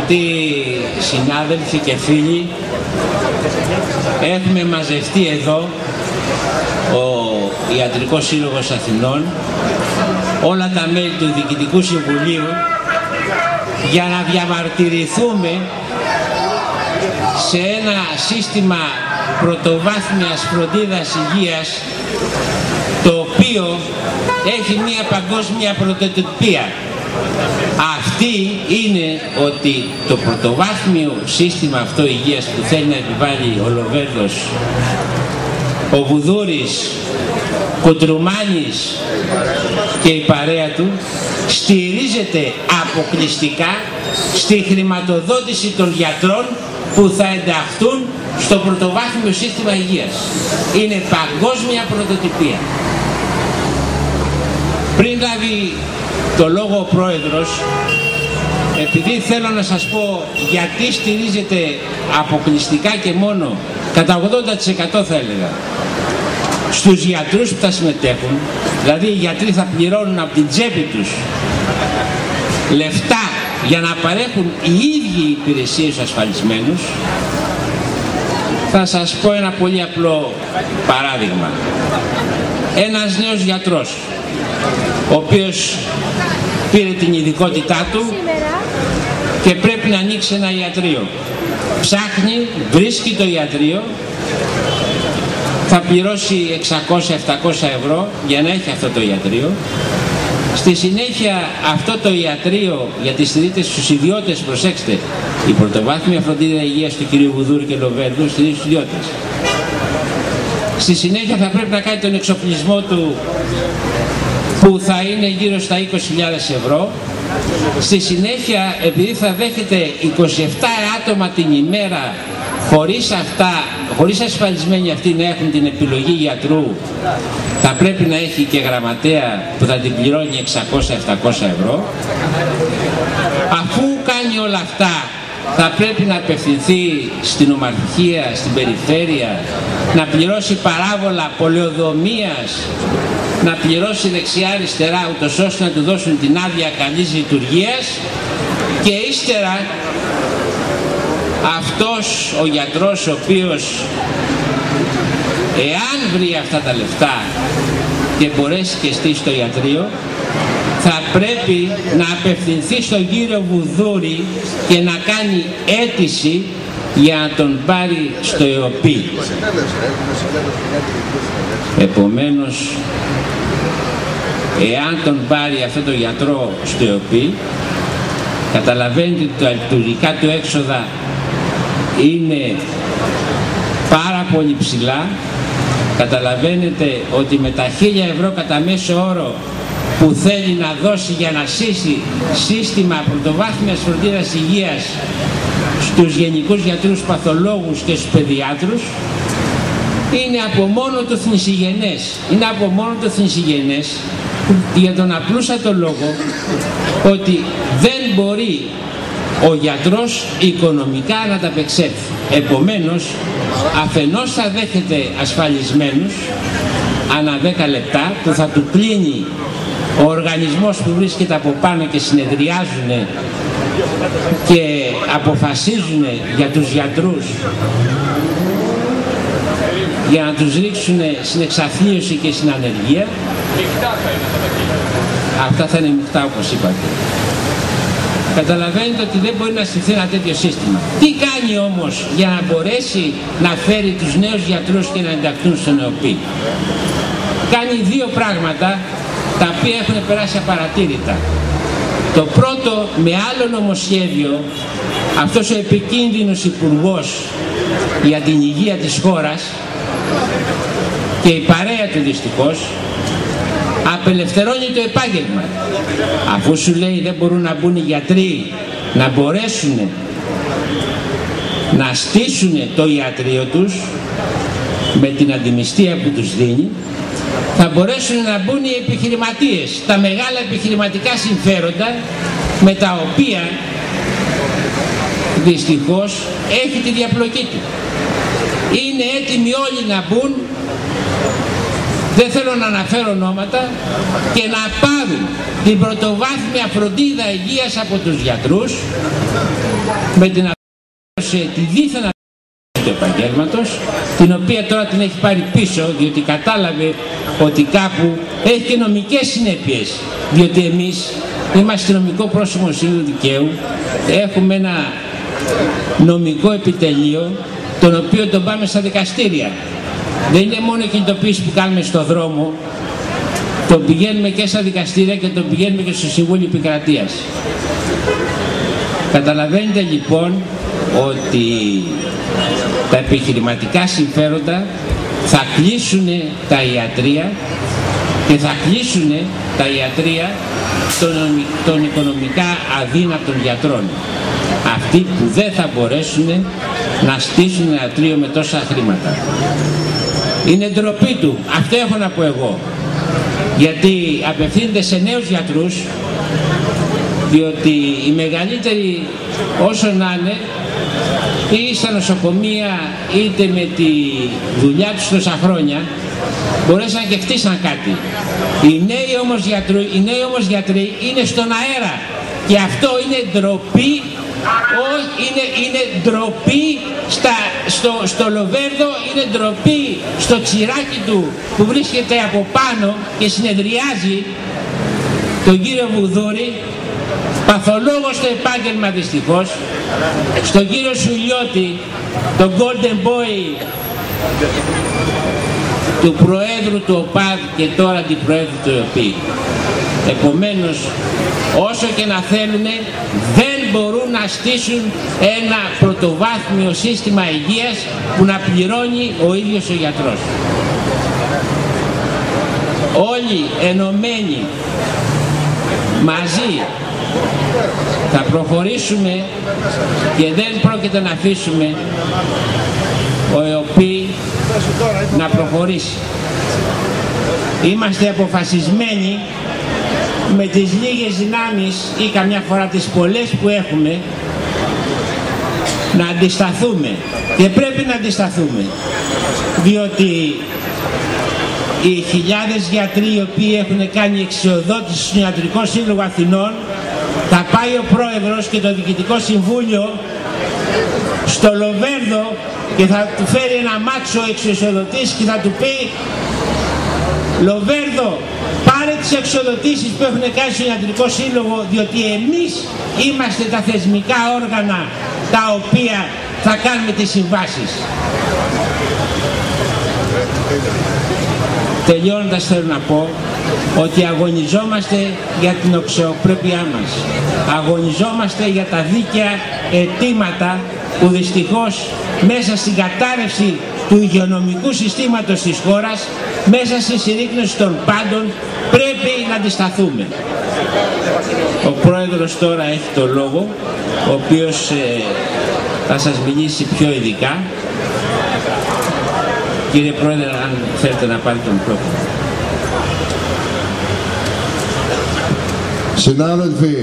Αγαπητοί συνάδελφοι και φίλοι, έχουμε μαζευτεί εδώ ο Ιατρικός Σύλλογος Αθηνών, όλα τα μέλη του Διοικητικού Συμβουλίου, για να διαμαρτυρηθούμε σε ένα σύστημα πρωτοβάθμιας φροντίδας υγείας, το οποίο έχει μια παγκόσμια πρωτοτυπία. Αυτή είναι ότι το πρωτοβάθμιο σύστημα αυτό υγείας που θέλει να επιβάλλει ο Λοβέρδος, ο Βουδούρης, Κουτρουμάνης και η παρέα του, στηρίζεται αποκλειστικά στη χρηματοδότηση των γιατρών που θα ενταχθούν στο πρωτοβάθμιο σύστημα υγείας. Είναι παγκόσμια πρωτοτυπία. Πριν λάβει το λόγο ο Πρόεδρος, επειδή θέλω να σας πω γιατί στηρίζεται αποκλειστικά και μόνο, κατά 80% θα έλεγα, στους γιατρούς που θα συμμετέχουν, δηλαδή οι γιατροί θα πληρώνουν από την τσέπη τους λεφτά για να παρέχουν οι ίδιοι υπηρεσίες στους ασφαλισμένους. Θα σας πω ένα πολύ απλό παράδειγμα. Ένας νέος γιατρός, ο οποίος πήρε την ειδικότητά του και πρέπει να ανοίξει ένα ιατρείο. Ψάχνει, βρίσκει το ιατρείο, θα πληρώσει 600-700 ευρώ για να έχει αυτό το ιατρείο. Στη συνέχεια αυτό το ιατρείο, γιατί στηρίζεται στους ιδιώτες, προσέξτε, η πρωτοβάθμια φροντίδα υγείας του κ. Βουδούρη και Λοβέρδου στηρίζει στους ιδιώτες. Στη συνέχεια θα πρέπει να κάνει τον εξοπλισμό του, που θα είναι γύρω στα 20.000 ευρώ. Στη συνέχεια, επειδή θα δέχεται 27 άτομα την ημέρα, χωρίς ασφαλισμένοι αυτοί να έχουν την επιλογή γιατρού, θα πρέπει να έχει και γραμματέα που θα την πληρώνει 600-700 ευρώ. Αφού κάνει όλα αυτά, θα πρέπει να απευθυνθεί στην ομαρχία, στην περιφέρεια, να πληρώσει παράβολα πολεοδομίας, να πληρώσει δεξιά-αριστερά, ούτως ώστε να του δώσουν την άδεια καλής λειτουργίας, και ύστερα αυτός ο γιατρός, ο οποίος, εάν βρει αυτά τα λεφτά και μπορέσει και στήσει το ιατρείο, θα πρέπει να απευθυνθεί στον κύριο Βουδούρη και να κάνει αίτηση για να τον πάρει στο ΕΟΠΗ. Επομένως, εάν τον πάρει αυτό το γιατρό στο ΕΟΠΗ, καταλαβαίνετε ότι τα λειτουργικά του έξοδα είναι πάρα πολύ ψηλά. Καταλαβαίνετε ότι με τα 1.000 ευρώ κατά μέσο όρο που θέλει να δώσει για να σύσει σύστημα πρωτοβάθμιας φροντίδας υγείας στους γενικούς γιατρούς, παθολόγους και στους παιδιάτρους, είναι από μόνο του θνησιγενές. Είναι από μόνο του θνησιγενές για τον απλούστατο λόγο ότι δεν μπορεί ο γιατρός οικονομικά να τα απεξέλθει. Επομένως, αφενός θα δέχεται ασφαλισμένους ανά 10 λεπτά που θα του κλείνει ο οργανισμός που βρίσκεται από πάνω και συνεδριάζουν και αποφασίζουν για τους γιατρούς για να τους ρίξουν στην εξαθλίωση και στην ανεργία. Αυτά θα είναι μεικτά, όπως είπατε. Καταλαβαίνετε ότι δεν μπορεί να στηθεί ένα τέτοιο σύστημα. Τι κάνει όμως για να μπορέσει να φέρει τους νέους γιατρούς και να ενταχθούν στον ΕΟΠΗ? Κάνει δύο πράγματα τα οποία έχουν περάσει απαρατήρητα. Το πρώτο, με άλλο νομοσχέδιο, αυτός ο επικίνδυνος υπουργός για την υγεία της χώρας και η παρέα του δυστυχώς, απελευθερώνει το επάγγελμα. Αφού σου λέει δεν μπορούν να μπουν οι γιατροί να μπορέσουν να στήσουν το ιατρείο τους με την αντιμιστία που τους δίνει, θα μπορέσουν να μπουν οι επιχειρηματίες, τα μεγάλα επιχειρηματικά συμφέροντα, με τα οποία δυστυχώς έχει τη διαπλοκή του. Είναι έτοιμοι όλοι να μπουν, δεν θέλω να αναφέρω ονόματα, και να πάρουν την πρωτοβάθμια φροντίδα υγείας από τους γιατρούς με την τη δίθεν του επαγγέλματος, την οποία τώρα την έχει πάρει πίσω, διότι κατάλαβε ότι κάπου έχει και νομικές συνέπειες, διότι εμείς είμαστε νομικό πρόσωπο σύλλογου δικαίου, έχουμε ένα νομικό επιτελείο, τον οποίο τον πάμε στα δικαστήρια. Δεν είναι μόνο η κινητοποίηση που κάνουμε στο δρόμο, τον πηγαίνουμε και στα δικαστήρια και τον πηγαίνουμε και στο Συμβούλιο Επικρατείας. Καταλαβαίνετε λοιπόν ότι τα επιχειρηματικά συμφέροντα θα κλείσουν τα ιατρεία και θα κλείσουν τα ιατρεία των οικονομικά αδύνατων γιατρών. Αυτοί που δεν θα μπορέσουν να στήσουν ένα ιατρείο με τόσα χρήματα. Είναι ντροπή του, αυτό έχω να πω εγώ. Γιατί απευθύνεται σε νέους γιατρούς, διότι οι μεγαλύτεροι όσο να είναι, ή στα νοσοκομεία είτε με τη δουλειά τους τόσα χρόνια, μπορέσαν και χτίσαν κάτι. Οι νέοι όμως γιατροί είναι στον αέρα και αυτό είναι ντροπή. Είναι ντροπή στο Λοβέρδο, είναι ντροπή στο τσιράκι του που βρίσκεται από πάνω και συνεδριάζει, τον κύριο Βουδούρη, παθολόγος στο επάγγελμα δυστυχώς, στον κύριο Σουλιώτη, τον Golden Boy του Προέδρου του ΟΠΑΔ και τώρα αντιπροέδρου του ΕΟΠΗ. Επομένως, όσο και να θέλουν, δεν μπορούν να στήσουν ένα πρωτοβάθμιο σύστημα υγείας που να πληρώνει ο ίδιος ο γιατρός. Όλοι ενωμένοι μαζί θα προχωρήσουμε και δεν πρόκειται να αφήσουμε ο ΕΟΠΗ να προχωρήσει. Είμαστε αποφασισμένοι με τις λίγες δυνάμεις ή καμιά φορά τις πολλές που έχουμε να αντισταθούμε, και πρέπει να αντισταθούμε, διότι οι χιλιάδες γιατροί οι οποίοι έχουν κάνει εξιοδότηση στον Ιατρικό Σύλλογο Αθηνών, θα πάει ο πρόεδρος και το Διοικητικό Συμβούλιο στο Λοβέρδο και θα του φέρει ένα μάτσο εξιοδοτήσεις και θα του πει: Λοβέρδο, πάρε τις εξοδοτήσεις που έχουν κάνει στο Ιατρικό Σύλλογο, διότι εμείς είμαστε τα θεσμικά όργανα τα οποία θα κάνουμε τις συμβάσεις. Τελειώνοντας θέλω να πω ότι αγωνιζόμαστε για την αξιοπρέπειά μας. Αγωνιζόμαστε για τα δίκαια αιτήματα που δυστυχώς μέσα στην κατάρρευση του υγειονομικού συστήματος της χώρας, μέσα στη συρρίκνωση των πάντων, πρέπει να αντισταθούμε. Ο πρόεδρος τώρα έχει το λόγο, ο οποίος θα σας μιλήσει πιο ειδικά. Κύριε Πρόεδρε, αν θέλετε να πάρετε τον μικρόφωνο. Συνάδελφοι,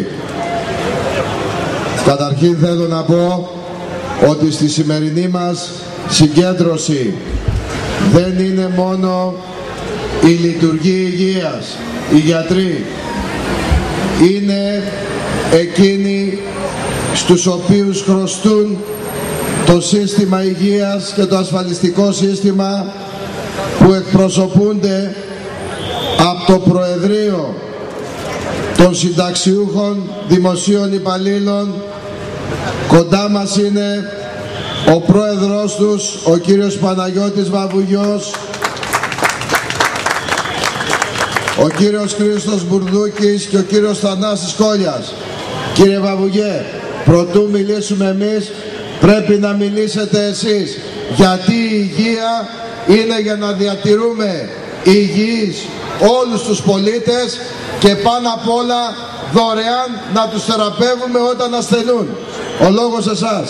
καταρχήν θέλω να πω ότι στη σημερινή μας συγκέντρωση δεν είναι μόνο η λειτουργή υγείας, οι γιατροί, είναι εκείνοι στους οποίους χρωστούν το σύστημα υγείας και το ασφαλιστικό σύστημα, που εκπροσωπούνται από το Προεδρείο των συνταξιούχων δημοσίων υπαλλήλων. Κοντά μας είναι ο πρόεδρος τους, ο κύριος Παναγιώτης Βαβουγιός, ο κύριος Χρήστος Μπουρδούκης και ο κύριος Θανάσης Κόλιας. Κύριε Βαβουγιέ, προτού μιλήσουμε εμείς, πρέπει να μιλήσετε εσείς, γιατί η υγεία είναι για να διατηρούμε υγιείς όλους τους πολίτες και πάνω απ' όλα δωρεάν να τους θεραπεύουμε όταν ασθενούν. Ο λόγος εσάς.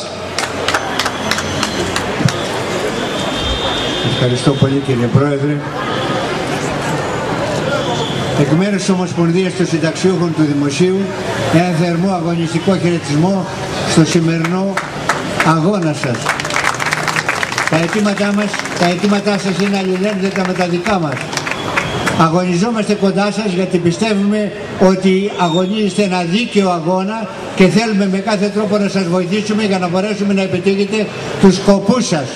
Ευχαριστώ πολύ κύριε Πρόεδρε. Εκ μέρους της Ομοσπονδίας των Συνταξιούχων του Δημοσίου, ένα θερμό αγωνιστικό χαιρετισμό στο σημερινό αγώνα σας. Τα αιτήματά σας είναι αλληλένδετα με τα δικά μας. Αγωνιζόμαστε κοντά σας γιατί πιστεύουμε ότι αγωνίζεστε ένα δίκαιο αγώνα και θέλουμε με κάθε τρόπο να σας βοηθήσουμε για να μπορέσουμε να επιτύχετε τους σκοπούς σας.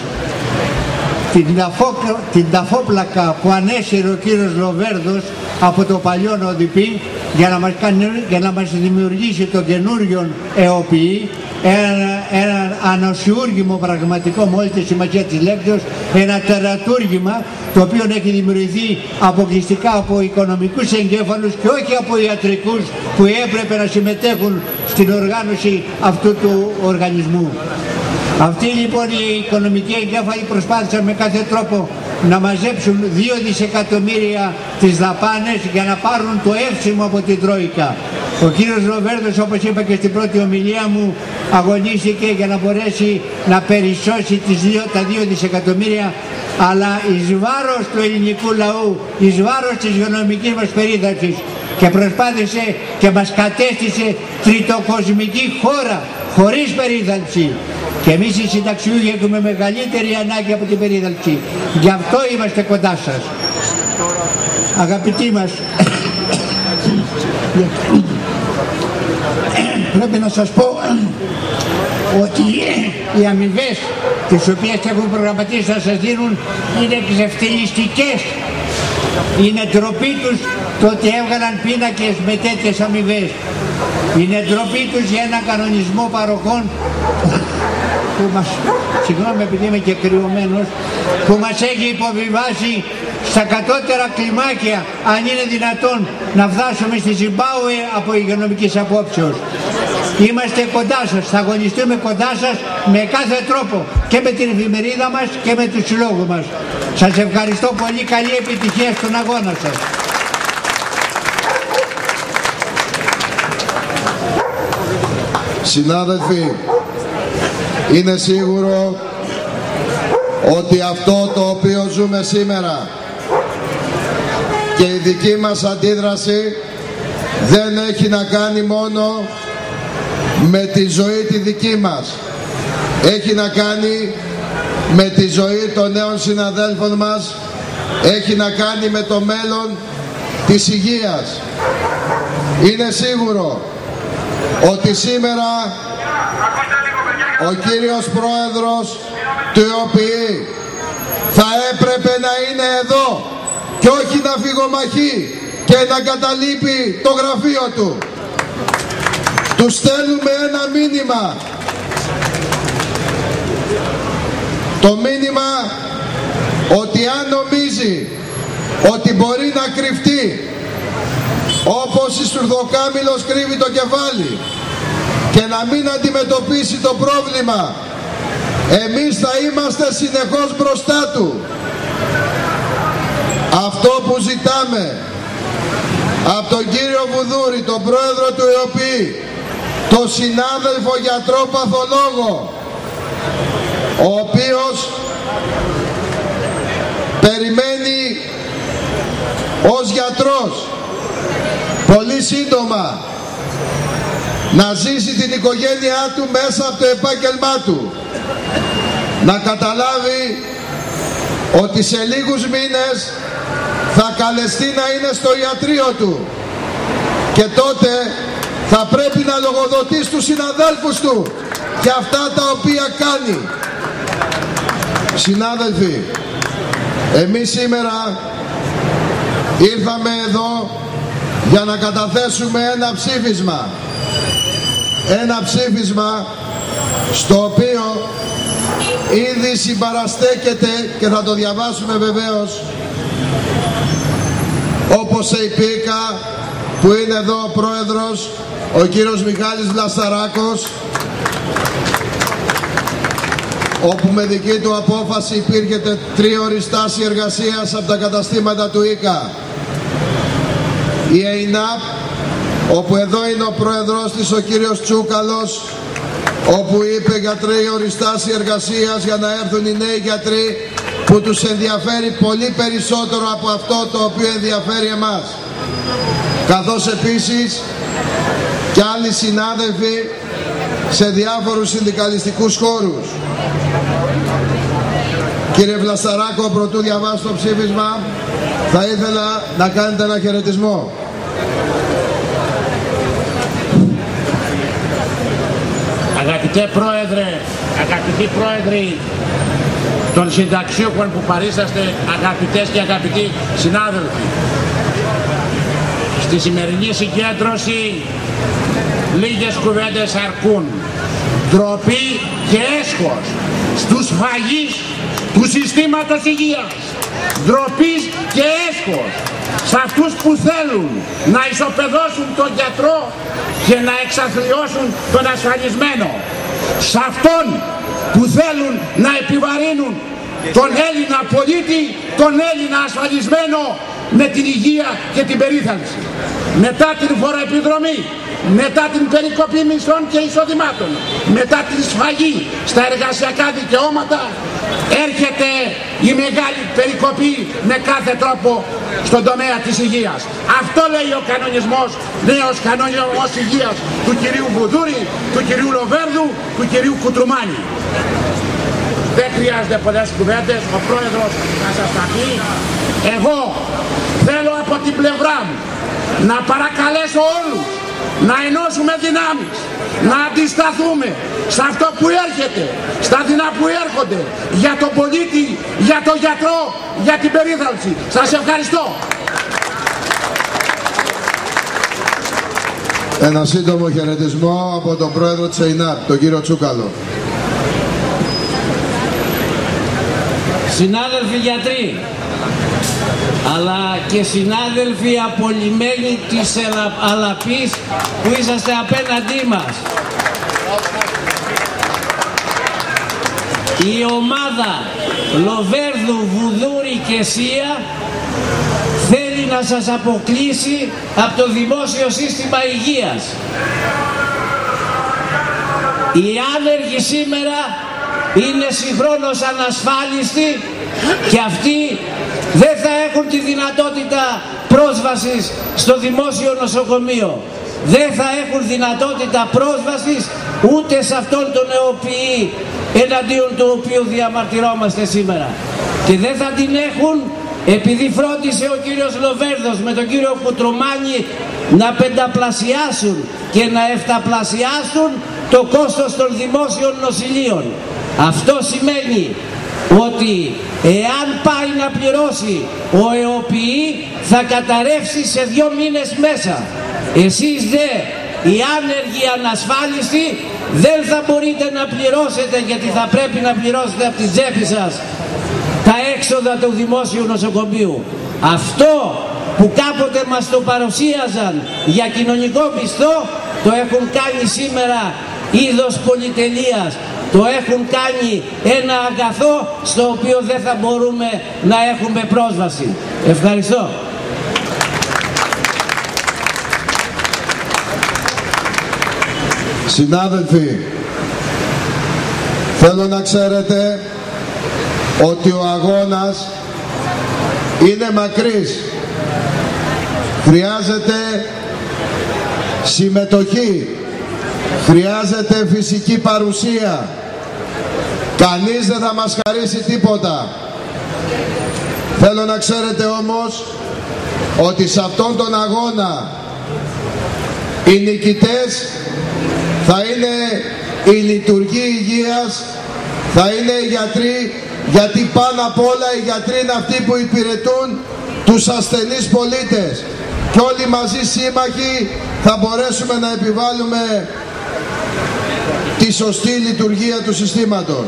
Την ταφόπλακα που ανέσυρε ο κύριος Λοβέρδος από το παλιό ΟΔΠ για να μας δημιουργήσει το καινούριο ΕΟΠΗ, ένα ανοσιούργημο πραγματικό με όλη τη σημασία της λέξης, ένα τερατούργημα το οποίο έχει δημιουργηθεί αποκλειστικά από οικονομικούς εγκέφαλους και όχι από ιατρικούς που έπρεπε να συμμετέχουν στην οργάνωση αυτού του οργανισμού. Αυτοί λοιπόν οι οικονομικοί εγκέφαλοι προσπάθησαν με κάθε τρόπο να μαζέψουν 2 δισεκατομμύρια τις δαπάνες για να πάρουν το εύσημο από την Τρόικα. Ο κύριος Λοβέρδος, όπως είπα και στην πρώτη ομιλία μου, αγωνίστηκε για να μπορέσει να περισσώσει τα 2 δισεκατομμύρια, αλλά εις βάρος του ελληνικού λαού, εις βάρος της υγειονομικής μας περίδαλψης, και προσπάθησε και μας κατέστησε τριτοκοσμική χώρα χωρίς περίδαλψη. Και εμείς οι συνταξιούχοι έχουμε μεγαλύτερη ανάγκη από την περίδαλψη. Γι' αυτό είμαστε κοντά σας. Αγαπητοί μας, πρέπει να σας πω ότι οι αμοιβές τις οποίες έχουν προγραμματίσει να σας δίνουν είναι ξεφτυλιστικές. Είναι ντροπή τους το ότι έβγαλαν πίνακες με τέτοιες αμοιβές. Είναι ντροπή τους για ένα κανονισμό παροχών που μας, συγγνώμη επειδή είμαι και κρυωμένος, που μας έχει υποβιβάσει στα κατώτερα κλιμάκια, αν είναι δυνατόν να φτάσουμε στη Ζιμπάουε από υγειονομικής απόψεως. Είμαστε κοντά σας, θα αγωνιστούμε κοντά σας με κάθε τρόπο, και με την εφημερίδα μας και με τους συλλόγους μας. Σας ευχαριστώ πολύ, καλή επιτυχία στον αγώνα σας. Συνάδελφοι, είναι σίγουρο ότι αυτό το οποίο ζούμε σήμερα και η δική μας αντίδραση δεν έχει να κάνει μόνο με τη ζωή τη δική μας. Έχει να κάνει με τη ζωή των νέων συναδέλφων μας, έχει να κάνει με το μέλλον της υγείας. Είναι σίγουρο ότι σήμερα ο κύριος Πρόεδρος του ΕΟΠΗ θα έπρεπε να είναι εδώ και όχι να φυγομαχεί και να καταλείπει το γραφείο του. Του στέλνουμε ένα μήνυμα. Το μήνυμα ότι αν νομίζει ότι μπορεί να κρυφτεί όπως η Σουρδοκάμιλος κρύβει το κεφάλι και να μην αντιμετωπίσει το πρόβλημα, εμείς θα είμαστε συνεχώς μπροστά του. Αυτό που ζητάμε από τον κύριο Βουδούρη, τον πρόεδρο του ΕΟΠΗ, τον συνάδελφο γιατρό παθολόγο, ο οποίος περιμένει ως γιατρός πολύ σύντομα να ζήσει την οικογένειά του μέσα από το επάγγελμά του, να καταλάβει ότι σε λίγους μήνες θα καλεστεί να είναι στο ιατρείο του και τότε θα πρέπει να λογοδοτεί στους συναδέλφους του για αυτά τα οποία κάνει. Συνάδελφοι, εμείς σήμερα ήρθαμε εδώ για να καταθέσουμε ένα ψήφισμα. Ένα ψήφισμα στο οποίο ήδη συμπαραστέκεται, και θα το διαβάσουμε βεβαίως, όπως η ΠΙΚΑ που είναι εδώ ο πρόεδρος, ο κύριος Μιχάλης Βλασταράκος, όπου με δική του απόφαση υπήρχε τριώρη στάση εργασίας από τα καταστήματα του ΙΚΑ. Η ΕΙΝΑΠ, όπου εδώ είναι ο πρόεδρος της, ο κύριος Τσούκαλος, όπου είπε για τριώρη στάση εργασίας για να έρθουν οι νέοι γιατροί που τους ενδιαφέρει πολύ περισσότερο από αυτό το οποίο ενδιαφέρει εμάς. Καθώς επίσης και άλλοι συνάδελφοι σε διάφορους συνδικαλιστικούς χώρους. Κύριε Βλασταράκο, πρωτού διαβάσω το ψήφισμα, θα ήθελα να κάνετε ένα χαιρετισμό. Αγαπητέ Πρόεδρε, αγαπητοί Πρόεδροι των συνταξιούχων που παρήσαστε, αγαπητές και αγαπητοί συνάδελφοι, στη σημερινή συγκέντρωση λίγες κουβέντες αρκούν. Ντροπή και έσχος στους φαγείς του συστήματος υγείας. Ντροπή και έσχος σε αυτούς που θέλουν να ισοπεδώσουν τον γιατρό και να εξαθλιώσουν τον ασφαλισμένο. Σε αυτόν που θέλουν να επιβαρύνουν τον Έλληνα πολίτη, τον Έλληνα ασφαλισμένο με την υγεία και την περίθαλψη. Μετά την φοροεπιδρομή, μετά την περικοπή μισθών και εισοδημάτων, μετά την σφαγή στα εργασιακά δικαιώματα, έρχεται η μεγάλη περικοπή με κάθε τρόπο στον τομέα της υγείας. Αυτό λέει ο κανονισμός, νέος κανονισμός υγείας του κυρίου Βουδούρη, του κυρίου Λοβέρδου, του κυρίου Κουτρουμάνη. Δεν χρειάζεται πολλές κουβέντες, ο πρόεδρος θα σας τα πει. Εγώ θέλω από την πλευρά μου να παρακαλέσω όλους να ενώσουμε δυνάμεις, να αντισταθούμε σε αυτό που έρχεται, στα δεινά που έρχονται, για τον πολίτη, για τον γιατρό, για την περίθαλψη. Σας ευχαριστώ. Ένα σύντομο χαιρετισμό από τον πρόεδρο της ΕΙΝΑΠ, τον κύριο Τσούκαλο. Συνάδελφοι γιατροί, αλλά και συνάδελφοι απολυμμένοι της Αλαπής που είσαστε απέναντί μας. Η ομάδα Λοβέρδου, Βουδούρη και Σία θέλει να σας αποκλείσει από το δημόσιο σύστημα υγείας. Οι άνεργοι σήμερα είναι συγχρόνως ανασφάλιστοι και αυτοί δεν θα έχουν τη δυνατότητα πρόσβασης στο δημόσιο νοσοκομείο. Δεν θα έχουν δυνατότητα πρόσβασης ούτε σε αυτόν τον ΕΟΠΗ εναντίον του οποίου διαμαρτυρόμαστε σήμερα. Και δεν θα την έχουν επειδή φρόντισε ο κύριος Λοβέρδος με τον κύριο Κουτρουμάνη να πενταπλασιάσουν και να εφταπλασιάσουν το κόστος των δημόσιων νοσηλείων. Αυτό σημαίνει ότι εάν πάει να πληρώσει ο ΕΟΠΗ θα καταρρεύσει σε 2 μήνες μέσα. Εσείς δε, οι άνεργοι ανασφάλιστοι, δεν θα μπορείτε να πληρώσετε, γιατί θα πρέπει να πληρώσετε από την τσέπη σας τα έξοδα του δημόσιου νοσοκομείου. Αυτό που κάποτε μας το παρουσίαζαν για κοινωνικό μισθό, το έχουν κάνει σήμερα είδος πολυτελείας. Το έχουν κάνει ένα αγαθό στο οποίο δεν θα μπορούμε να έχουμε πρόσβαση. Ευχαριστώ. Συνάδελφοι, θέλω να ξέρετε ότι ο αγώνας είναι μακρύς. Χρειάζεται συμμετοχή, χρειάζεται φυσική παρουσία. Κανείς δεν θα μας χαρίσει τίποτα. Θέλω να ξέρετε όμως ότι σε αυτόν τον αγώνα οι νικητές θα είναι οι λειτουργοί υγείας, θα είναι οι γιατροί, γιατί πάνω απ' όλα οι γιατροί είναι αυτοί που υπηρετούν τους ασθενείς πολίτες. Και όλοι μαζί σύμμαχοι θα μπορέσουμε να επιβάλλουμε τη σωστή λειτουργία του συστήματος.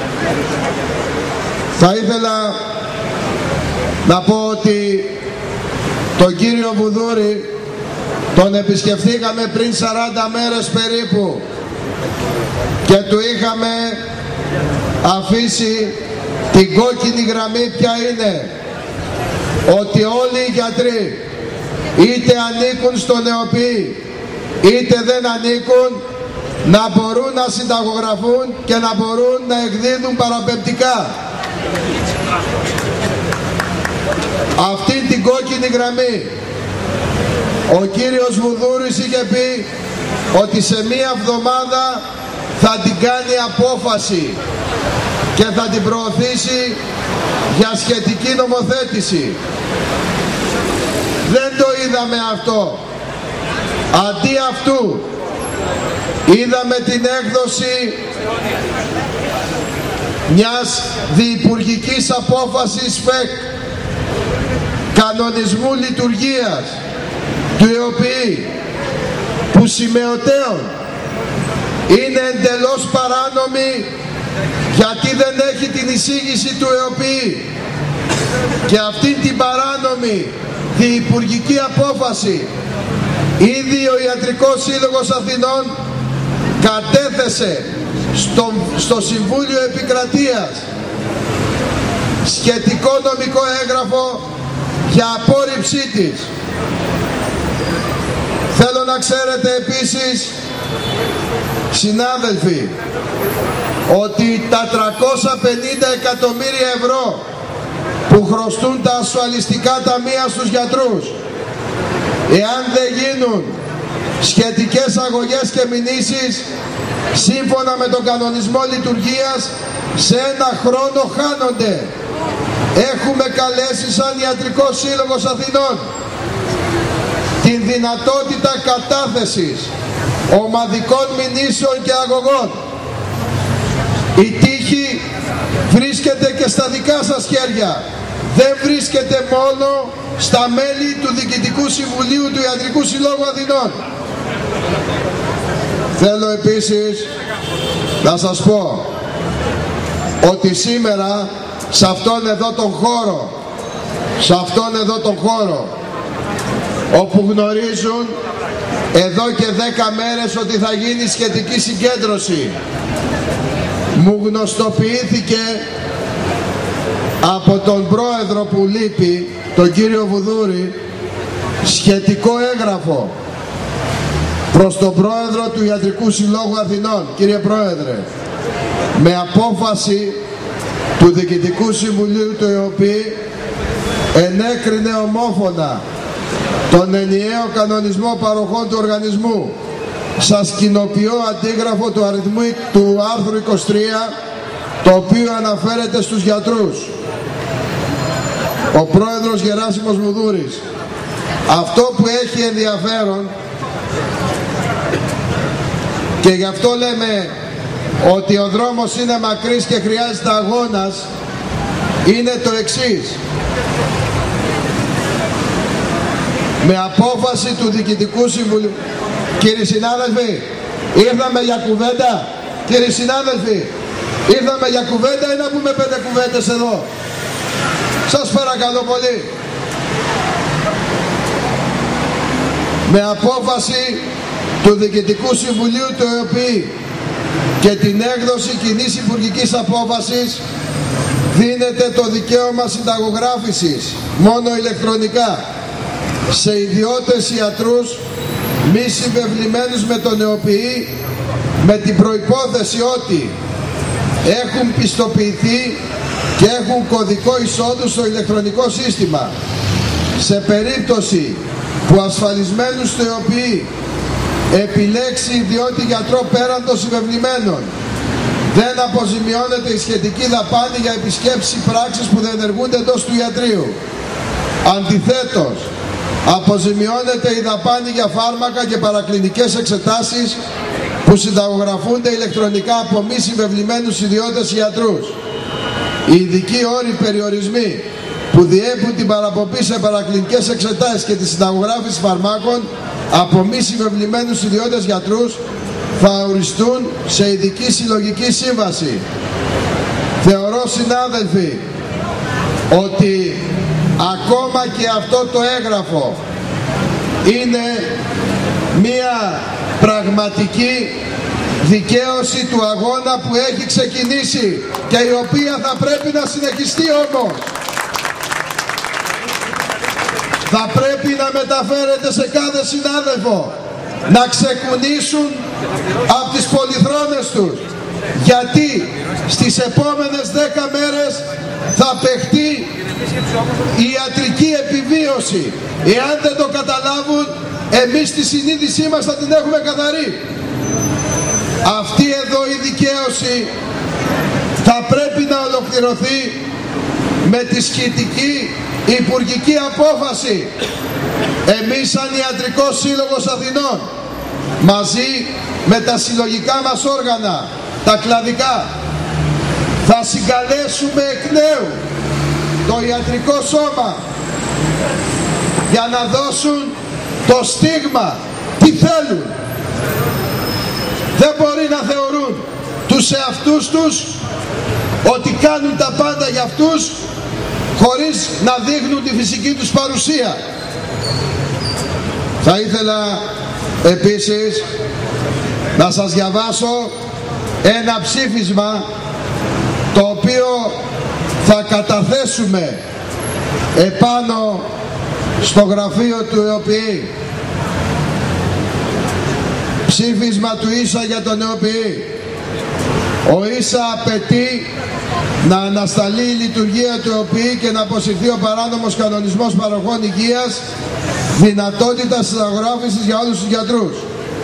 Θα ήθελα να πω ότι τον κύριο Βουδούρη τον επισκεφθήκαμε πριν 40 μέρες περίπου και του είχαμε αφήσει την κόκκινη γραμμή. Ποια είναι? Ότι όλοι οι γιατροί, είτε ανήκουν στον ΕΟΠΗ είτε δεν ανήκουν, να μπορούν να συνταγογραφούν και να μπορούν να εκδίδουν παραπεμπτικά. Αυτή την κόκκινη γραμμή ο κύριος Βουδούρης είχε πει ότι σε μία εβδομάδα θα την κάνει απόφαση και θα την προωθήσει για σχετική νομοθέτηση. Δεν το είδαμε αυτό. Αντί αυτού είδαμε την έκδοση μιας διυπουργικής απόφασης ΦΕΚ, κανονισμού λειτουργίας του ΕΟΠΗ, που σημεωτέων είναι εντελώς παράνομη, γιατί δεν έχει την εισήγηση του ΕΟΠΗ. Και αυτή την παράνομη διυπουργική απόφαση ήδη ο Ιατρικός Σύλλογος Αθηνών κατέθεσε στο Συμβούλιο Επικρατείας σχετικό νομικό έγγραφο για απόρριψή της. Θέλω να ξέρετε επίσης, συνάδελφοι, ότι τα 350 εκατομμύρια ευρώ που χρωστούν τα ασφαλιστικά ταμεία στους γιατρούς, εάν δεν γίνουν σχετικές αγωγές και μηνύσεις, σύμφωνα με τον κανονισμό λειτουργίας, σε ένα χρόνο χάνονται. Έχουμε καλέσει σαν Ιατρικός Σύλλογος Αθηνών την δυνατότητα κατάθεσης ομαδικών μηνύσεων και αγωγών. Η τύχη βρίσκεται και στα δικά σας χέρια. Δεν βρίσκεται μόνο στα μέλη του Διοικητικού Συμβουλίου του Ιατρικού Συλλόγου Αθηνών. Θέλω επίσης να σας πω ότι σήμερα σε αυτόν εδώ τον χώρο, όπου γνωρίζουν εδώ και 10 μέρες ότι θα γίνει σχετική συγκέντρωση, μου γνωστοποιήθηκε από τον πρόεδρο που λείπει, τον κύριο Βουδούρη, σχετικό έγγραφο προς τον πρόεδρο του Ιατρικού Συλλόγου Αθηνών. Κύριε Πρόεδρε, με απόφαση του Διοικητικού Συμβουλίου του ΕΟΠΗ ενέκρινε ομόφωνα τον ενιαίο κανονισμό παροχών του οργανισμού. Σας κοινοποιώ αντίγραφο του άρθρου 23, το οποίο αναφέρεται στους γιατρούς. Ο πρόεδρος Γεράσιμος Βουδούρης. Αυτό που έχει ενδιαφέρον, και γι' αυτό λέμε ότι ο δρόμος είναι μακρύς και χρειάζεται αγώνας, είναι το εξής. Με απόφαση του Διοικητικού Συμβουλίου, κύριοι συνάδελφοι, ήρθαμε για κουβέντα. Κύριοι συνάδελφοι, ήρθαμε για κουβέντα ή να πούμε 5 κουβέντες εδώ? Σας παρακαλώ πολύ. Με απόφαση του Διοικητικού Συμβουλίου του ΕΟΠΗ και την έκδοση κοινής υπουργικής απόφασης δίνεται το δικαίωμα συνταγογράφησης μόνο ηλεκτρονικά σε ιδιώτες ιατρούς μη συμβεβλημένους με τον ΕΟΠΗ, με την προϋπόθεση ότι έχουν πιστοποιηθεί και έχουν κωδικό εισόδου στο ηλεκτρονικό σύστημα. Σε περίπτωση που ασφαλισμένους στο ΕΟΠΗ επιλέξει ιδιώτη γιατρό πέραν των συμβεβλημένων, δεν αποζημιώνεται η σχετική δαπάνη για επισκέψεις πράξεις που διενεργούνται εντός του ιατρείου. Αντιθέτως, αποζημιώνεται η δαπάνη για φάρμακα και παρακλινικές εξετάσεις που συνταγογραφούνται ηλεκτρονικά από μη συμβεβλημένους ιδιώτες ιατρούς. Οι ειδικοί όροι περιορισμοί που διέπουν την παραπομπή σε παρακλινικές εξετάσεις και τη συνταγογράφηση φαρμάκων από μη συμβεβλημένους ιδιώτες γιατρούς θα οριστούν σε ειδική συλλογική σύμβαση. Θεωρώ, συνάδελφοι, ότι ακόμα και αυτό το έγγραφο είναι μία πραγματική δικαίωση του αγώνα που έχει ξεκινήσει και η οποία θα πρέπει να συνεχιστεί όμως. Θα πρέπει να μεταφέρεται σε κάθε συνάδελφο να ξεκουνήσουν από τις πολυθρόνες τους, γιατί στις επόμενες 10 μέρες θα παιχτεί η ιατρική επιβίωση. Εάν δεν το καταλάβουν, εμείς τη συνείδησή μας θα την έχουμε καθαρή. Αυτή εδώ η δικαίωση θα πρέπει να ολοκληρωθεί με τη σχετική υπουργική απόφαση. Εμείς σαν Ιατρικός Σύλλογος Αθηνών, μαζί με τα συλλογικά μας όργανα, τα κλαδικά. Θα συγκαλέσουμε εκ νέου το ιατρικό σώμα για να δώσουν το στίγμα. Τι θέλουν? Δεν μπορεί να θεωρούν τους εαυτούς τους ότι κάνουν τα πάντα για αυτούς χωρίς να δείχνουν τη φυσική τους παρουσία. Θα ήθελα επίσης να σας διαβάσω ένα ψήφισμα το οποίο θα καταθέσουμε επάνω στο γραφείο του ΕΟΠΗ. Ψήφισμα του ΙΣΑ για τον ΕΟΠΗ. Ο ΙΣΑ απαιτεί να ανασταλεί η λειτουργία του ΕΟΠΗ και να αποσυρθεί ο παράνομος κανονισμός παροχών υγείας, δυνατότητας συνταγογράφησης για όλους τους γιατρούς.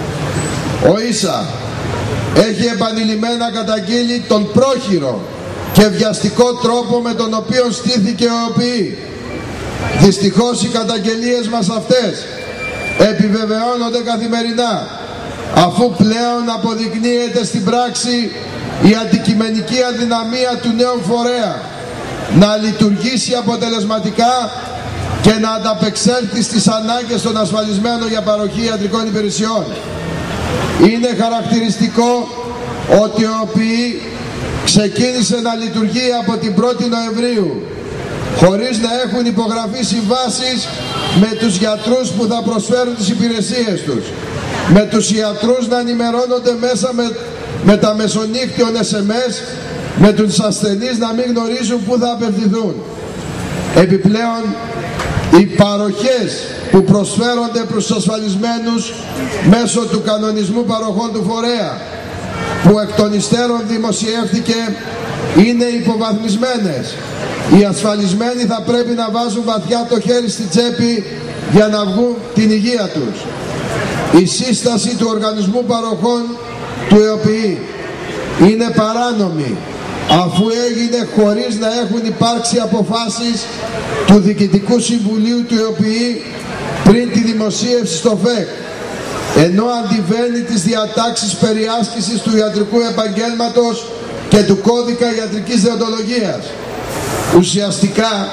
Ο ΙΣΑ έχει επανειλημμένα καταγγείλει τον πρόχειρο και βιαστικό τρόπο με τον οποίο στήθηκε ο ΕΟΠΗ. Δυστυχώς οι καταγγελίες μας αυτές επιβεβαιώνονται καθημερινά, αφού πλέον αποδεικνύεται στην πράξη η αντικειμενική αδυναμία του νέου φορέα να λειτουργήσει αποτελεσματικά και να ανταπεξέλθει στις ανάγκες των ασφαλισμένων για παροχή ιατρικών υπηρεσιών. Είναι χαρακτηριστικό ότι ο ΕΟΠΗ ξεκίνησε να λειτουργεί από την 1η Νοεμβρίου χωρίς να έχουν υπογραφεί συμβάσεις με τους γιατρούς που θα προσφέρουν τις υπηρεσίες τους, με τους ιατρούς να ενημερώνονται μέσα με τα μεσονύχτιων SMS, με τους ασθενείς να μην γνωρίζουν πού θα απευθυνθούν. Επιπλέον, οι παροχές που προσφέρονται προς τους ασφαλισμένους μέσω του κανονισμού παροχών του φορέα, που εκ των υστέρων δημοσιεύτηκε, είναι υποβαθμισμένες. Οι ασφαλισμένοι θα πρέπει να βάζουν βαθιά το χέρι στη τσέπη για να βγουν την υγεία τους. Η σύσταση του οργανισμού παροχών του ΕΟΠΗ είναι παράνομη, αφού έγινε χωρίς να έχουν υπάρξει αποφάσεις του Διοικητικού Συμβουλίου του ΕΟΠΗ πριν τη δημοσίευση στο ΦΕΚ, ενώ αντιβαίνει τις διατάξεις περί άσκησης του ιατρικού επαγγέλματος και του κώδικα ιατρικής δεοντολογίας. Ουσιαστικά,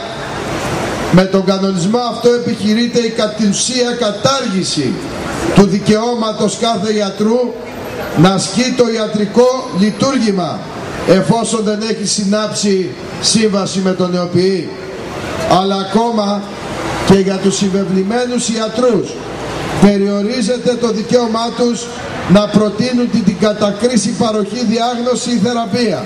με τον κανονισμό αυτό επιχειρείται η κατ' ουσία κατάργηση του δικαιώματος κάθε ιατρού να ασκεί το ιατρικό λειτουργήμα, εφόσον δεν έχει συνάψει σύμβαση με τον ΕΟΠΗ. Αλλά ακόμα και για τους συμβεβλημένους ιατρούς περιορίζεται το δικαίωμά τους να προτείνουν την κατακρίση παροχή διάγνωση ή θεραπεία.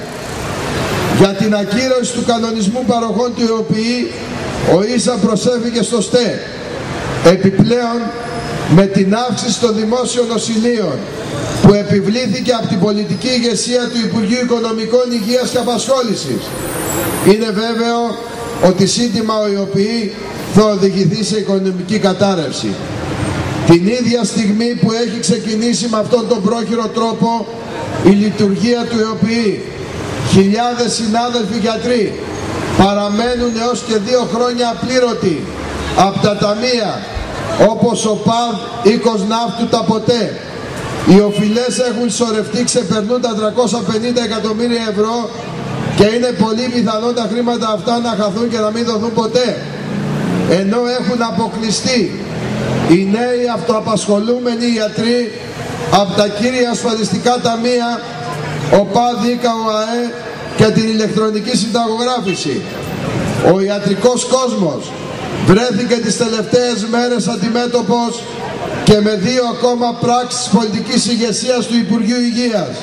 Για την ακύρωση του κανονισμού παροχών του ΕΟΠΗ, ο ΙΣΑ προσέφηκε στο ΣΤΕ. Επιπλέον, με την αύξηση των δημόσιων νοσηλείων που επιβλήθηκε από την πολιτική ηγεσία του Υπουργείου Οικονομικών, Υγείας και Απασχόλησης, είναι βέβαιο ότι σύντομα ο ΕΟΠΗ θα οδηγηθεί σε οικονομική κατάρρευση. Την ίδια στιγμή που έχει ξεκινήσει με αυτόν τον πρόχειρο τρόπο η λειτουργία του ΕΟΠΗ, χιλιάδες συνάδελφοι γιατροί παραμένουν έως και 2 χρόνια απλήρωτοι από τα ταμεία όπως ο ΠΑΔ ή Κοσναύτου τα ποτέ. Οι οφειλές έχουν σωρευτεί, ξεπερνούν τα 350 εκατομμύρια ευρώ και είναι πολύ πιθανό τα χρήματα αυτά να χαθούν και να μην δοθούν ποτέ. Ενώ έχουν αποκλειστεί οι νέοι αυτοαπασχολούμενοι ιατροί από τα κύρια ασφαλιστικά ταμεία, ο ΠΑΔ, ο ΑΕ και την ηλεκτρονική συνταγογράφηση. Ο ιατρικός κόσμος βρέθηκε τις τελευταίες μέρες αντιμέτωπος και με 2 ακόμα πράξεις πολιτικής ηγεσίας του Υπουργείου Υγείας,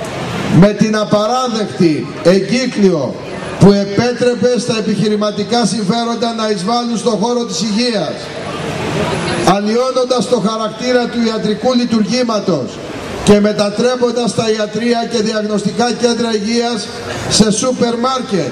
με την απαράδεκτη εγκύκλιο που επέτρεπε στα επιχειρηματικά συμφέροντα να εισβάλλουν στον χώρο της υγείας, αλλοιώνοντας το χαρακτήρα του ιατρικού λειτουργήματος και μετατρέποντας τα ιατρεία και διαγνωστικά κέντρα υγείας σε σούπερ μάρκετ,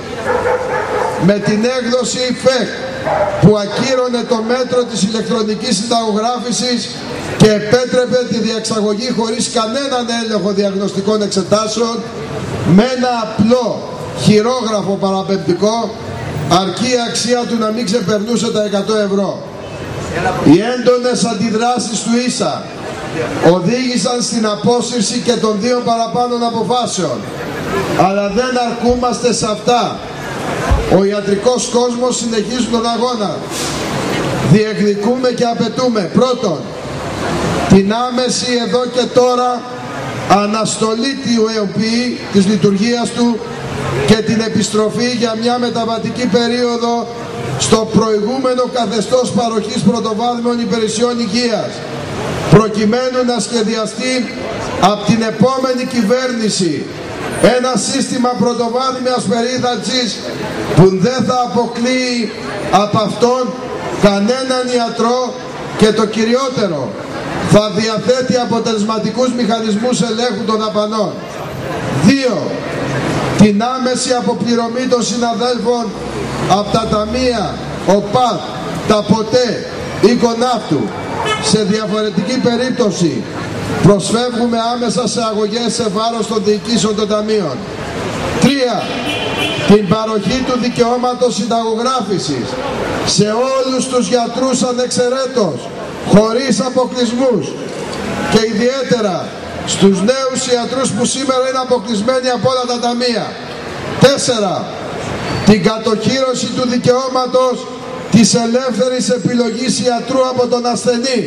με την έκδοση ΦΕΚ που ακύρωνε το μέτρο της ηλεκτρονικής συνταγογράφησης και επέτρεπε τη διεξαγωγή χωρίς κανέναν έλεγχο διαγνωστικών εξετάσεων με ένα απλό χειρόγραφο παραπεμπτικό, αρκεί η αξία του να μην ξεπερνούσε τα 100 ευρώ. Οι έντονες αντιδράσεις του ΙΣΑ οδήγησαν στην απόσυρση και των 2 παραπάνω αποφάσεων. Αλλά δεν αρκούμαστε σε αυτά. Ο ιατρικός κόσμος συνεχίζει τον αγώνα. Διεκδικούμε και απαιτούμε πρώτον την άμεση εδώ και τώρα αναστολή του ΕΟΠΗ, της λειτουργίας του, και την επιστροφή για μια μεταβατική περίοδο στο προηγούμενο καθεστώς παροχής πρωτοβάθμιων υπηρεσιών υγείας, προκειμένου να σχεδιαστεί από την επόμενη κυβέρνηση ένα σύστημα πρωτοβάθμιας περίθαλψης που δεν θα αποκλείει από αυτόν κανέναν ιατρό και το κυριότερο, θα διαθέτει αποτελεσματικούς μηχανισμούς ελέγχου των δαπανών. 2. Την άμεση αποπληρωμή των συναδέλφων από τα ταμεία ΟΠΑΤ, τα ΠΟΤΕ ή Κονάφτου. Σε διαφορετική περίπτωση προσφεύγουμε άμεσα σε αγωγές σε βάρος των διοικήσεων των ταμείων. 3. Την παροχή του δικαιώματος συνταγογράφησης σε όλους τους γιατρούς ανεξαιρέτως, χωρίς αποκλεισμούς, και ιδιαίτερα στους νέους ιατρούς που σήμερα είναι αποκλεισμένοι από όλα τα ταμεία. 4. Την κατοχύρωση του δικαιώματος της ελεύθερης επιλογής ιατρού από τον ασθενή.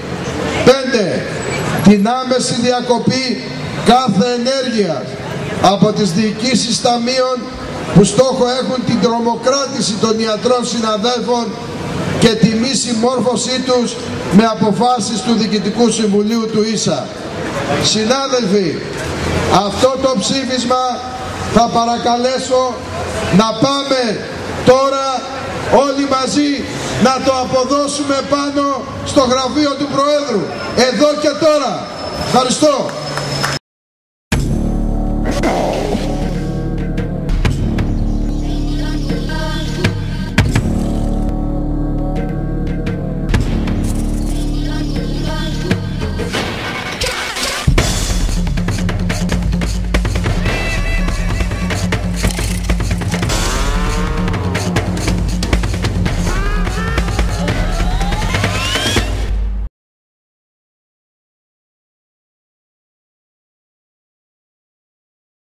5. Την άμεση διακοπή κάθε ενέργειας από τις διοικήσεις ταμείων που στόχο έχουν την τρομοκράτηση των ιατρών συναδέλφων και τη μη συμμόρφωσή τους με αποφάσεις του Διοικητικού Συμβουλίου του ΙΣΑ. Συνάδελφοι, αυτό το ψήφισμα θα παρακαλέσω να πάμε τώρα όλοι μαζί να το αποδώσουμε πάνω στο γραφείο του Προέδρου, εδώ και τώρα. Ευχαριστώ.